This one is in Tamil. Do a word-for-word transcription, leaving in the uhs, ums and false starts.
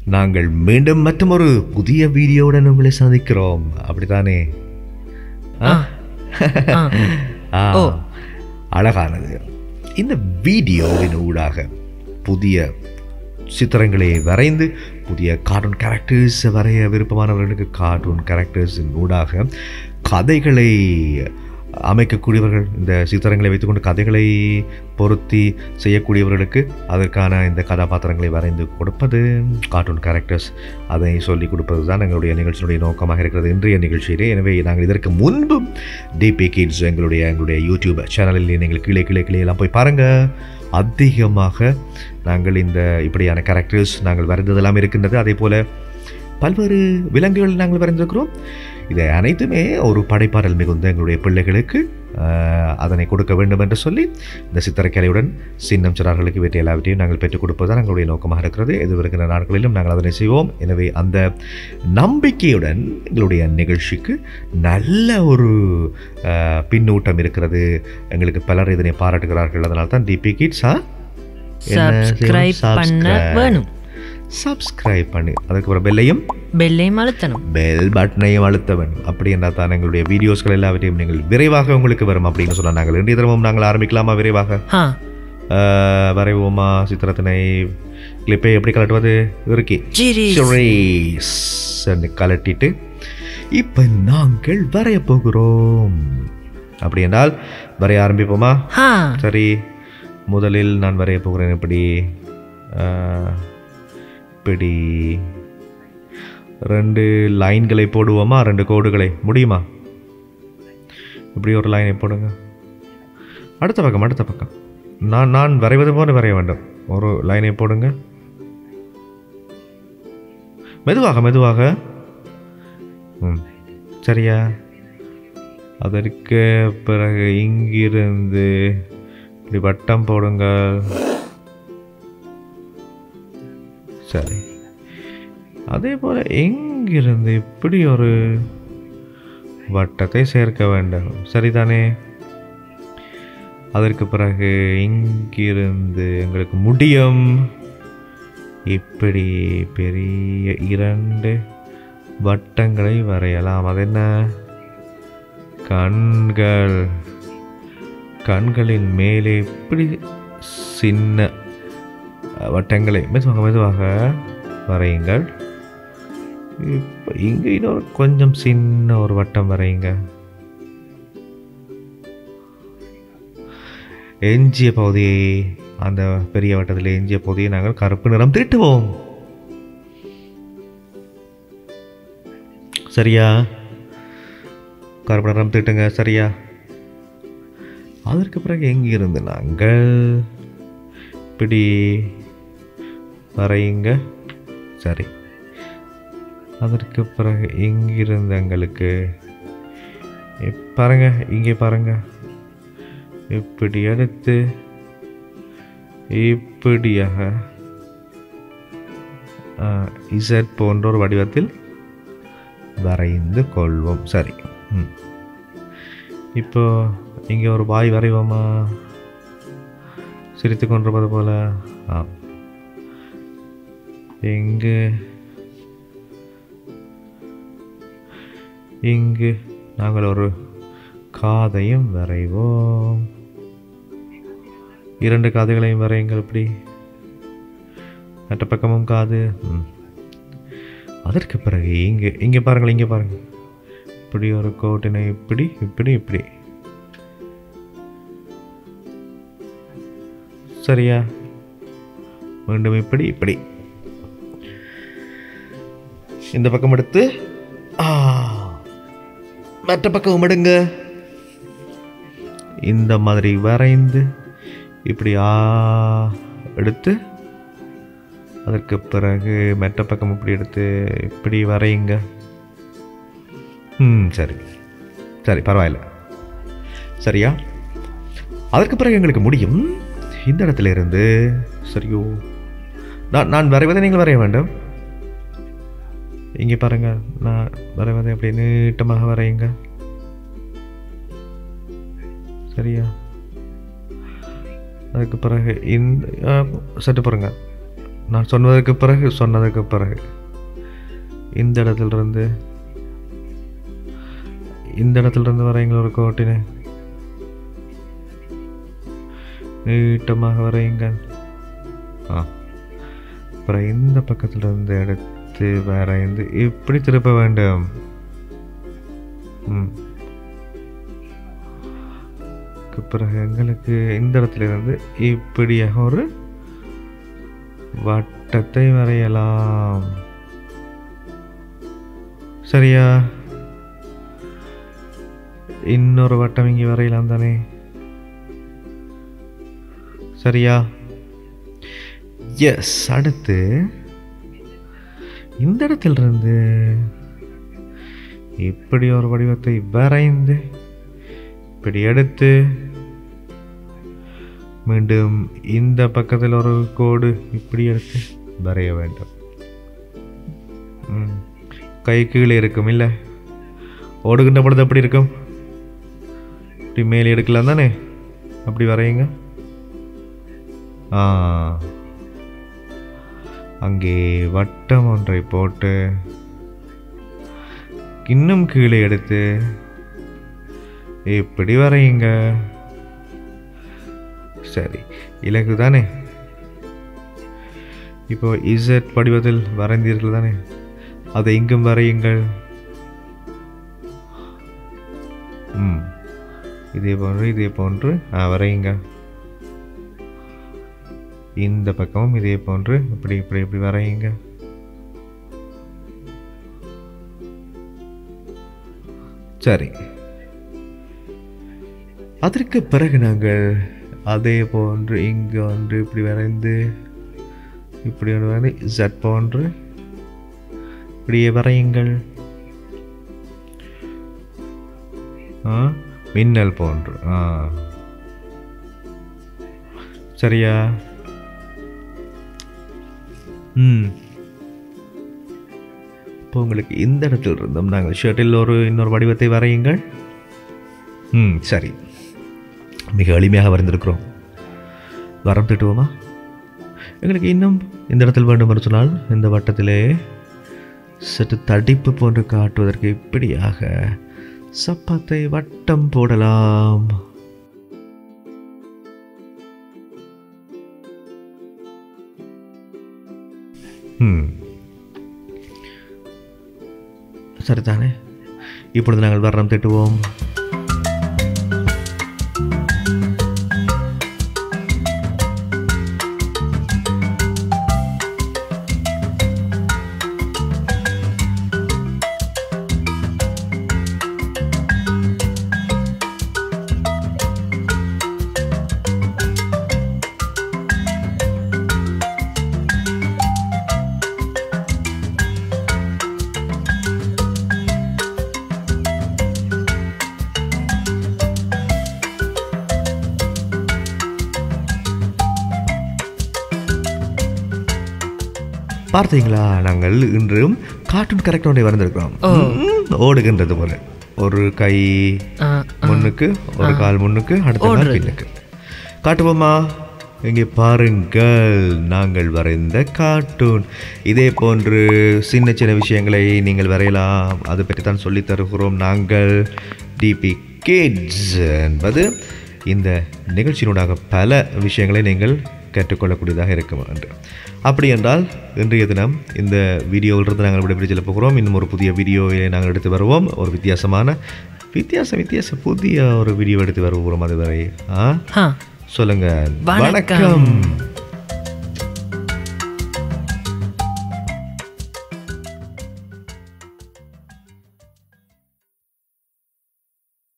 நாங்கள் மீண்டும் மற்றொரு புதிய வீடியோவுடன் உங்களை சந்திக்கிறோம். அப்படித்தானே? ஆ ஆ, ஓ. அழகானது. இந்த வீடியோவின் ஊடாக புதிய சித்திரங்களை வரைந்து புதிய கார்ட்டூன் கேரக்டர்ஸ் வரைய விருப்பமானவர்களுக்கு கார்ட்டூன் கேரக்டர்ஸின் ஊடாக கதைகளை அமைக்கக்கூடியவர்கள், இந்த சித்திரங்களை வைத்துக்கொண்டு கதைகளை பொருத்தி செய்யக்கூடியவர்களுக்கு அதற்கான இந்த கதாபாத்திரங்களை வரைந்து கொடுப்பது, கார்ட்டூன் கேரக்டர்ஸ் அதை சொல்லிக் கொடுப்பது தான் எங்களுடைய நிகழ்ச்சியினுடைய நோக்கமாக இருக்கிறது இன்றைய நிகழ்ச்சியிலே. எனவே நாங்கள் இதற்கு முன்பும் டிபி கிட்ஸ் எங்களுடைய எங்களுடைய யூடியூப் சேனலில் நீங்கள் கீழே கீழே கீழே எல்லாம் போய் பாருங்கள். அதிகமாக நாங்கள் இந்த இப்படியான கேரக்டர்ஸ் நாங்கள் வரைந்ததெல்லாம் இருக்கின்றது. அதே போல் பல்வேறு விலங்குகள் நாங்கள் வரைந்திருக்கிறோம். இதை அனைத்துமே ஒரு படைப்பாடல் மிகுந்த எங்களுடைய பிள்ளைகளுக்கு அதனை கொடுக்க வேண்டும் என்று சொல்லி இந்த சித்திரக்கலையுடன் சின்னம் சிறார்களுக்கு இவற்றை எல்லாவற்றையும் நாங்கள் பெற்றுக் கொடுப்பதுதான் எங்களுடைய நோக்கமாக இருக்கிறது. எதிர்வருகிற நாட்களிலும் நாங்கள் அதனை செய்வோம். எனவே அந்த நம்பிக்கையுடன் எங்களுடைய நிகழ்ச்சிக்கு நல்ல ஒரு பின்னூட்டம் இருக்கிறது. எங்களுக்கு பலர் இதனை பாராட்டுகிறார்கள். அதனால தான் டிபி கிட்ஸா சப்ஸ்கிரைப் பண்ண வேணும். சப்ஸ்கிரைப் பண்ணி அதுக்கப்புறம் பெல்லையும் பெல்லையும் அழுத்தணும், பெல் பட்டனையும் அழுத்த வேண்டும். அப்படி என்றால் தான் எங்களுடைய வீடியோஸ்கள் எல்லாவற்றையும் நீங்கள் விரைவாக உங்களுக்கு வரும் அப்படின்னு சொன்னால் நாங்கள் இன்றைய தினமும் நாங்கள் ஆரம்பிக்கலாமா? விரைவாக வரைவோமா? சித்திரத்தினை கிளிப்பை எப்படி கலட்டுவது இருக்கி கலட்டிட்டு இப்போ நாங்கள் வரைய போகிறோம். அப்படி என்றால் வரைய ஆரம்பிப்போமா? சரி, முதலில் நான் வரைய போகிறேன். எப்படி இப்படி ரெண்டு லைன்களை போடுவோமா? ரெண்டு கோடுகளை முடியுமா? இப்படி ஒரு லைனை போடுங்க. அடுத்த பக்கம் அடுத்த பக்கம் நான் நான் வரைவது போல வரைய வேண்டும். ஒரு லைனை போடுங்க. மெதுவாக மெதுவாக. ம், சரியா? அதற்கு பிறகு இங்கிருந்து இப்படி வட்டம் போடுங்க. சரி, அதே போல் எங்கிருந்து இப்படி ஒரு வட்டத்தை சேர்க்க வேண்டும். சரிதானே? அதற்கு பிறகு இங்கிருந்து எங்களுக்கு முடியும் இப்படி பெரிய இரண்டு வட்டங்களை வரையலாம். அது என்ன? கண்கள். கண்களின் மேலே இப்படி சின்ன வட்டங்களை மெதுவாக மெதுவாக வரையுங்கள். இப்போ இங்கே இன்னொரு கொஞ்சம் சின்ன ஒரு வட்டம் வரையுங்க. எஞ்சிய பகுதியை, அந்த பெரிய வட்டத்தில் எஞ்சிய பகுதியை நாங்கள் கருப்பு நிறம் தீட்டுவோம். சரியா? கருப்பு நிறம் தீட்டுங்க. சரியா? அதற்கு பிறகு எங்கிருந்து நாங்கள் இப்படி வரையுங்க. சரி, அதற்கு பிறகு இங்கிருந்து எங்களுக்கு பாருங்க, இங்கே பாருங்க, இப்படி எடுத்து இப்படியாக இசட் போன்ற ஒரு வடிவத்தில் வரைந்து கொள்வோம். சரி, ம், இப்போ இங்கே ஒரு வாய் வரைவோமா? சிரித்து கொண்டிருப்பது போல. ஆ, இங்கு இங்கு நாங்கள் ஒரு காதையும் வரைவோம். இரண்டு காதைகளையும் வரையுங்கள். இப்படி மற்ற பக்கமும் காது. அதற்கு பிறகு இங்கே இங்கே பாருங்கள், இங்கே பாருங்கள், இப்படி ஒரு கோட்டினை இப்படி இப்படி இப்படி. சரியா? மீண்டும் இப்படி இப்படி. இந்த பக்கம் எடுத்து மற்ற பக்கம் எடுங்க. இந்த மாதிரி வரைந்து இப்படி ஆ எடுத்து அதற்கு பிறகு மற்ற பக்கம் இப்படி எடுத்து இப்படி வரையுங்க. ம், சரி சரி, பரவாயில்ல. சரியா? அதற்கு பிறகு எங்களுக்கு முடியும் இந்த இடத்துல இருந்து. சரியோ? நான் நான் வரைவதை நீங்கள் வரைய வேண்டும். இங்கே பாருங்க, நான் வரைவதை அப்படி நீட்டமாக வரையுங்க. சரியா? அதுக்கு பிறகு இந்த சட்டு பாருங்க, நான் சொன்னதுக்கு பிறகு சொன்னதுக்கு பிறகு இந்த இடத்துல இருந்து இந்த இடத்துல இருந்து வரையுங்க ஒரு கோட்டினை நீட்டமாக வரையுங்க. ஆ அப்புறம் இந்த பக்கத்தில் இருந்து எடுத்து வரைந்து இப்படி திருப்ப வேண்டும். ம் பிறகு எங்களுக்கு இந்த இடத்துல இருந்து இப்படியாக ஒரு வட்டத்தை வரையலாம். சரியா? இன்னொரு வட்டம் இங்கே வரையலாம் தானே? சரியா? எஸ். அடுத்து இந்த இடத்துல இருந்து இப்படி ஒரு வடிவத்தை வரைந்து இப்படி எடுத்து மீண்டும் இந்த பக்கத்தில் ஒரு கோடு இப்படி எடுத்து வரைய வேண்டும். கை கீழே இருக்கும் இல்லை? ஓடுகின்ற பொழுது அப்படி இருக்கும். இப்படி மேலே எடுக்கலாம் தானே? அப்படி வரையுங்க. ஆ அங்கே வட்டம் ஒன்றை போட்டு இன்னும் கீழே எடுத்து இப்படி வரையுங்க. சரி, இலக்கு தானே? இப்போ இசட் வடிவத்தில் வரைந்தீர்கள் தானே? அதை இங்கும் வரையுங்கள். ம் இதே போன்று இதே போன்று வரையுங்க. இந்த பக்கமும் இதே போன்று இப்படி இப்படி இப்படி வரையுங்க. சரி, அதற்கு பிறகு நாங்கள் அதே போன்று இங்கே ஒன்று இப்படி வரைந்து இப்படி ஒன்று வரைந்து இசட் போன்று இப்படியே வரையுங்கள். ஆ மின்னல் போன்று. ஆ சரியா? ம் இப்போ உங்களுக்கு இந்த இடத்துல இருந்தோம் நாங்கள் ஷர்ட்டில் ஒரு இன்னொரு வடிவத்தை வரையுங்கள். ம் சரி, மிக எளிமையாக வரைந்திருக்கிறோம். வரம் திட்டுவோமா? எங்களுக்கு இன்னும் இந்த இடத்தில் வேண்டும் என்று சொன்னால் இந்த வட்டத்திலே சற்று தடிப்பு போன்று காட்டுவதற்கு இப்படியாக சப்பாத்தை வட்டம் போடலாம். ம் சரிதானே? இப்பொழுது நாங்கள் வர்ணம் திட்டுவோம். பார்த்தீங்களா? நாங்கள் இன்றும் கார்ட்டூன் கேரக்டர் ஒன்றை வரைந்திருக்கிறோம். ஓடுகின்றது போல ஒரு கை முன்னுக்கு, ஒரு கால் முன்னுக்கு, அடுத்த கால் பின்னுக்கு. காட்டுவோமா? இங்கே பாருங்கள், நாங்கள் வரைந்த கார்ட்டூன். இதே போன்று சின்ன சின்ன விஷயங்களை நீங்கள் வரையலாம். அதை பற்றி தான் சொல்லித் தருகிறோம் நாங்கள். டிபி கிட்ஸ் என்பது இந்த நிகழ்ச்சியினூடாக பல விஷயங்களை நீங்கள் கற்றுக்கொள்ளக்கூடியதாக இருக்கும் என்று. அப்படி என்றால் இன்றைய தினம் இந்த வீடியோவிலிருந்து நாங்கள் விடைபெற்று செல்ல போகிறோம். இன்னும் ஒரு புதிய வீடியோவை நாங்கள் எடுத்து வருவோம். ஒரு வித்தியாசமான வித்தியாச வித்தியாச புதிய ஒரு வீடியோ எடுத்து வருவோம். அதுவரை ஆ சொல்லுங்க. வணக்கம்.